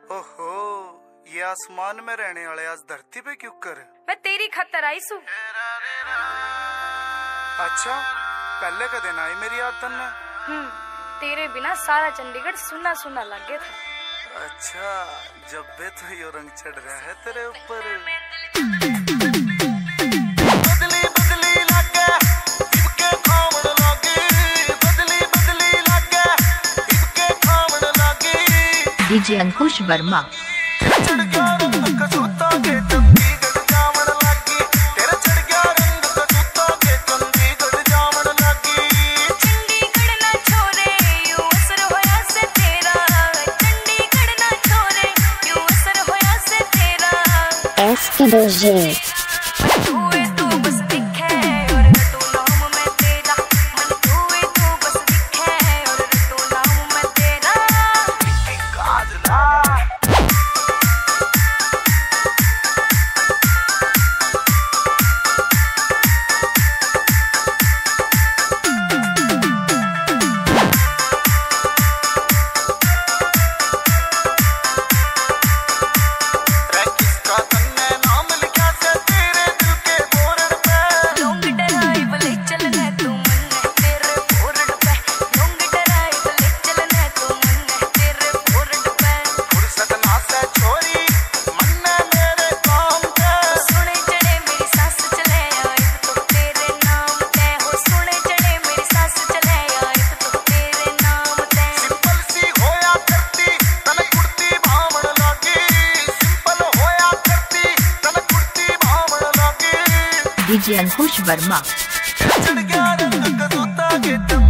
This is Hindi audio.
ओहो, ये आसमान में रहने वाले आज धरती पे क्यों कर? मैं तेरी खातर आई सू। अच्छा, पहले का दिन आई मेरी याद तन्ने। तेरे बिना सारा चंडीगढ़ सुना सुना लग गया था। अच्छा, जब भी तो यो रंग चढ़ रहा है तेरे ऊपर। डीजे अंकुश वर्मा। डीजे अंकुश वर्मा।